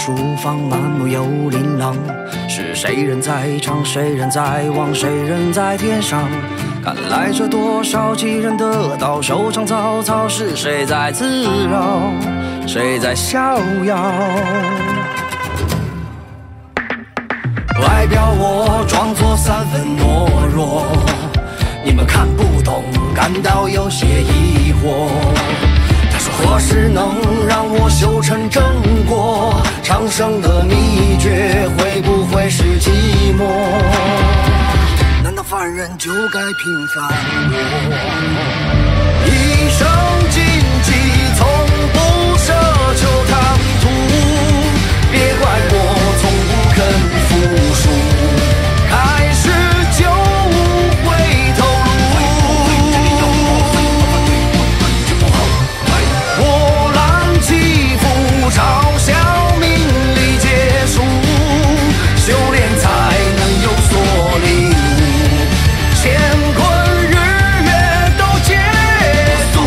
书房满目有琳琅，是谁人在唱，谁人在望，谁人在天上？看来这多少几人得道，收场草草，是谁在自扰，谁在逍遥？外表我装作三分懦弱，你们看不懂，感到有些疑惑。他说何时能让我修成正果？长生的秘诀会不会是寂寞？难道凡人就该平凡过？一生荆棘，从不奢求唐突，别怪我从不肯服输，开始就无回头路。波澜起伏，嘲笑名利结束，修炼才能有所领悟，乾坤日月都结束，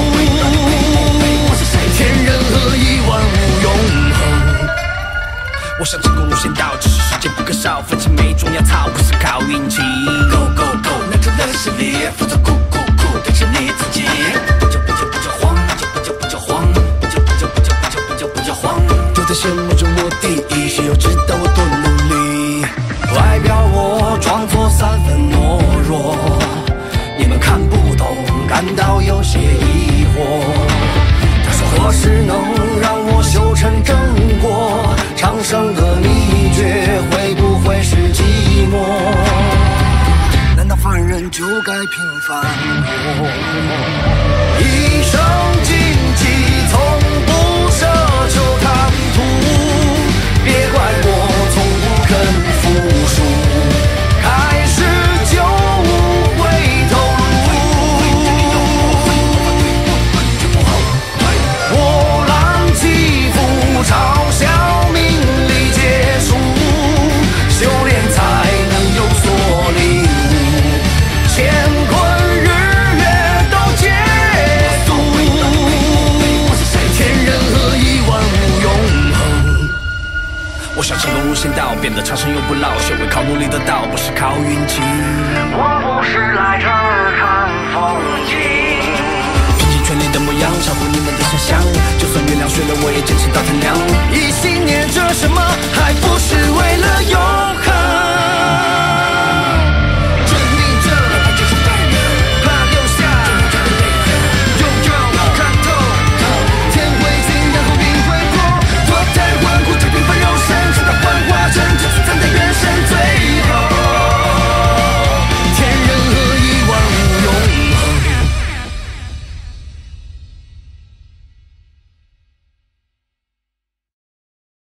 天人合一，万物永恒。我想成功无限道，只是时间不可少，分清每种药草不是靠运气。Go go go， 拿出了实力，否则酷酷酷的是你自己。不就慌，不就慌，不就慌，就在羡慕着我第一，谁又知道我多努力？外表我装作三分懦弱，你们看不懂，感到有些疑惑。他说何时能让我修成正果？长生的秘诀会不会是寂寞？难道凡人就该平凡过？一生荆棘，从不奢求唐突，别怪我从不肯服输，开始就无回头路。波澜起伏，嘲笑名利结束，修炼才能有所领悟，乾坤日月都结束，天人合一，万物永恒。我想成功无限道，变得长生又不老，学会靠努力得到，不是靠运气。 我不是来这儿看风景， 拼尽全力的模样，超乎你们的想象。就算月亮睡了，我也坚持到天亮。一心念着什么，还不是为了